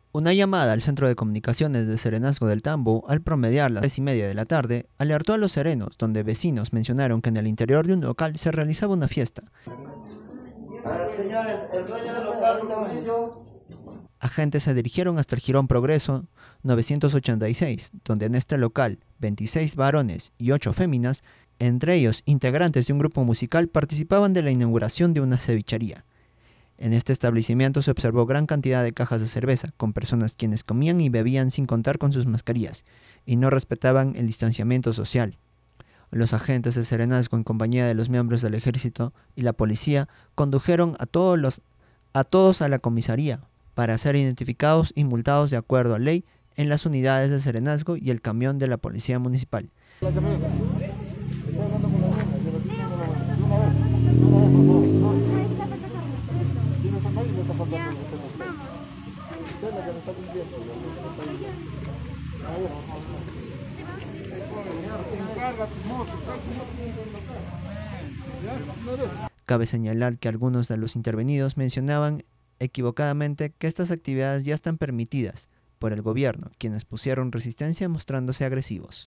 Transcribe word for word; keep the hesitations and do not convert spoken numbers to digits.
Una llamada al Centro de Comunicaciones de Serenazgo del Tambo, al promediar las tres y media de la tarde, alertó a los serenos, donde vecinos mencionaron que en el interior de un local se realizaba una fiesta. A ver, señores, el dueño del local, Mauricio. Agentes se dirigieron hasta el Jirón Progreso novecientos ochenta y seis, donde en este local, veintiséis varones y ocho féminas, entre ellos integrantes de un grupo musical, participaban de la inauguración de una cevichería. En este establecimiento se observó gran cantidad de cajas de cerveza, con personas quienes comían y bebían sin contar con sus mascarillas, y no respetaban el distanciamiento social. Los agentes de Serenazgo, en compañía de los miembros del ejército y la policía, condujeron a todos, los, a todos a la comisaría para ser identificados y multados de acuerdo a ley en las unidades de Serenazgo y el camión de la policía municipal. Cabe señalar que algunos de los intervenidos mencionaban equivocadamente que estas actividades ya están permitidas por el gobierno, quienes pusieron resistencia mostrándose agresivos.